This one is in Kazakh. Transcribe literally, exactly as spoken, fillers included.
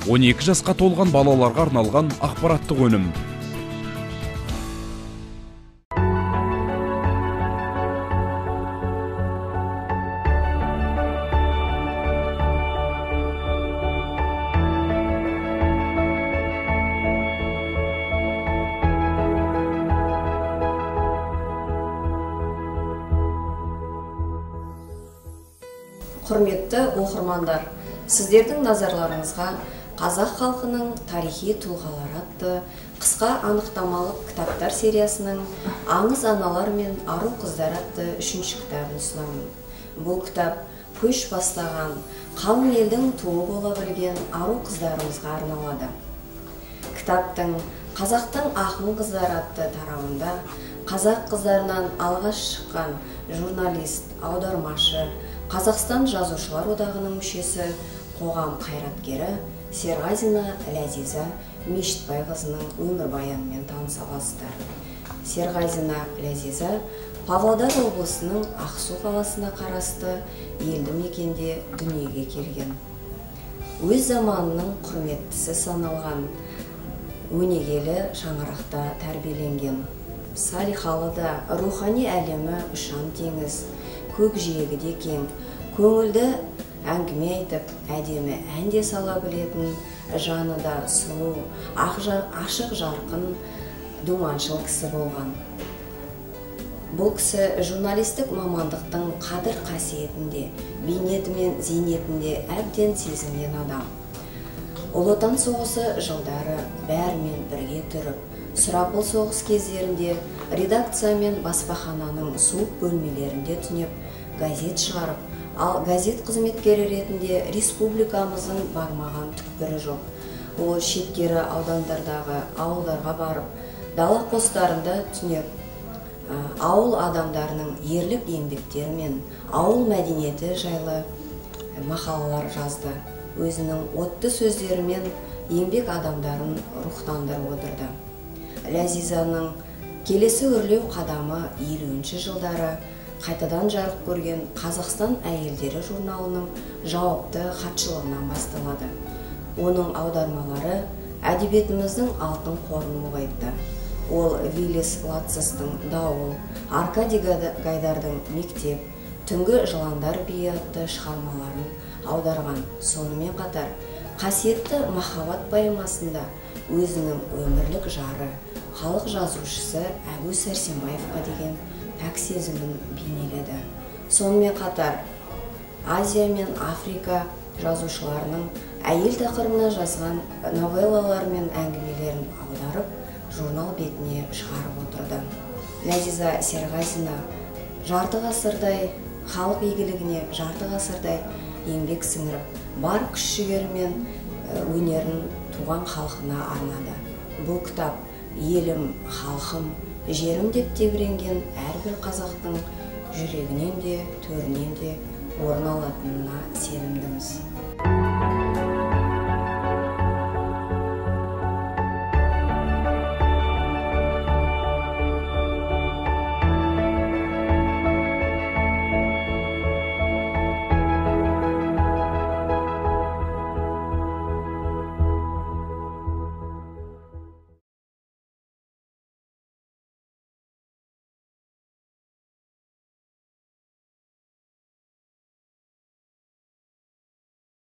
он екі жасқа толған балаларға арналған ақпараттық өнім. Құрметті оқырмандар, сіздердің назарларыңызға қазақ халқының тарихи тұлғалары атты қысқа анықтамалық кітаптар сериясының Аңыз аналар мен ару қыздар атты үшінші кітабын ұсынамын. Бұл кітап көш бастаған қалың елдің туы бола білген ару қыздарымызға арналады. Кітаптың Қазақтың ақын қыздары атты тарауында қазақ қыздарынан алғаш шыққан журналист, аудармашы, Қазақстан жазушылар одағының мүшесі, қоғам қайраткері Серғазина Ләзиза Мешітбайқызының өмірбаянымен таныса аласыздар. Серғазина Ләзиза Павлодар облысының Ақсу қаласына қарасты елді мекенде дүниеге келген. Өз заманының құрметтісі саналған өнегелі шаңырақта тәрбиеленген. Салихалы да рухани әлемі ұшан теңіз, көкжиегі де кең, көңілді әңгіме айтып, әдемі әнде сала білетін, жаны да сұлу, ашық жарқын, думаншыл кісі болған. Бұл кісі журналистік мамандықтың қадір қасиетінде, бейнеті мен зейнетінде әбден сезінген адам. Ұлы Отан соғысы жылдары бәрімен бірге тұрып, сұрапыл соғыс кездерінде редакция мен баспахананың суық бөлмелерінде түнеп, газет шығарып, ал газет қызметкері ретінде республикамыздың бармаған түкпірі жоқ. Ол шеткері аудандардағы ауылдарға барып, дала қостарында түнеп, ауыл адамдарының ерлік еңбектері мен ауыл мәдениеті жайлы мақалалар жазды. Өзінің отты сөздерімен еңбек адамдарын рухтандырып отырды. Ләзизаның келесі өрлеу қадамы елуінші жылдары қайтадан жарық көрген Қазақстан әйелдері журналының жауапты хатшылығынан басталады. Оның аудармалары әдебиетіміздің алтын қорын молайтты. Ол Виллис Латцестің «Дауыл», Аркадий Гайдардың «Мектеп», «Түнгі жыландар биі» атты шығармаларын аударған. Сонымен қатар қасиетті махаббат поэмасында өзінің өмірлік жары, халық жазушысы Әбу Сәрсенбаевқа деген пәк сезімін бейнеледі. Сонымен қатар Азия мен Африка жазушыларының әйел тақырыбына жазған новеллалар мен әңгімелерін аударып, журнал бетіне шығарып отырды. Ләзиза Серғазина жарты ғасырдай халық игілігіне жарты ғасырдай еңбек сіңіріп, бар күш-жігері мен өнерін туған халқына арнады. Бұл кітап елім, халқым, жерім деп тебіренген әрбір қазақтың жүрегінен де, төрінен де орын алатынына сенімдіміз.